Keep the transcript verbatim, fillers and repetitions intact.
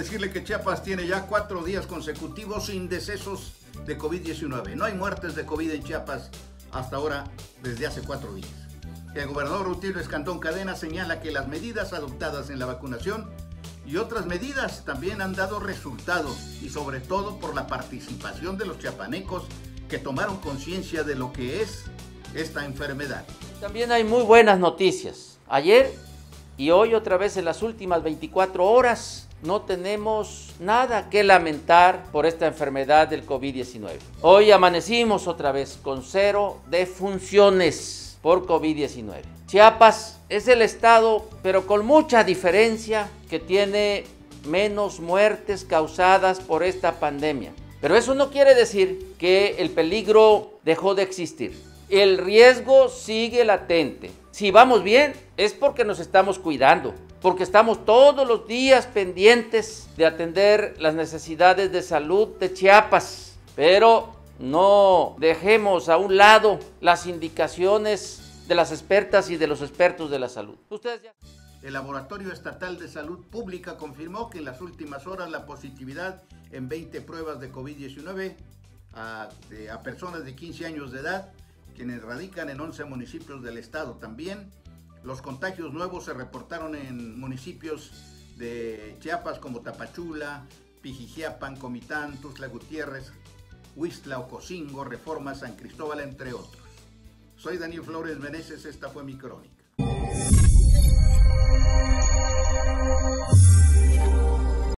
decirle que Chiapas tiene ya cuatro días consecutivos sin decesos de COVID diecinueve. No hay muertes de COVID en Chiapas hasta ahora desde hace cuatro días. El gobernador Rutilio Escandón Cadena señala que las medidas adoptadas en la vacunación y otras medidas también han dado resultados, y sobre todo por la participación de los chiapanecos que tomaron conciencia de lo que es esta enfermedad. También hay muy buenas noticias. Ayer y hoy otra vez en las últimas veinticuatro horas no tenemos nada que lamentar por esta enfermedad del COVID diecinueve. Hoy amanecimos otra vez con cero defunciones por COVID diecinueve. Chiapas es el estado, pero con mucha diferencia, que tiene menos muertes causadas por esta pandemia. Pero eso no quiere decir que el peligro dejó de existir. El riesgo sigue latente. Si vamos bien, es porque nos estamos cuidando, porque estamos todos los días pendientes de atender las necesidades de salud de Chiapas. Pero no dejemos a un lado las indicaciones de las expertas y de los expertos de la salud. Ustedes ya... El Laboratorio Estatal de Salud Pública confirmó que en las últimas horas la positividad en veinte pruebas de COVID diecinueve a, de, a personas de quince años de edad, quienes radican en once municipios del estado. También los contagios nuevos se reportaron en municipios de Chiapas como Tapachula, Pijijiapan, Comitán, Tuxtla Gutiérrez, Huixtla, Ocosingo, Reforma, San Cristóbal, entre otros. Soy Daniel Flores Meneses, esta fue mi crónica.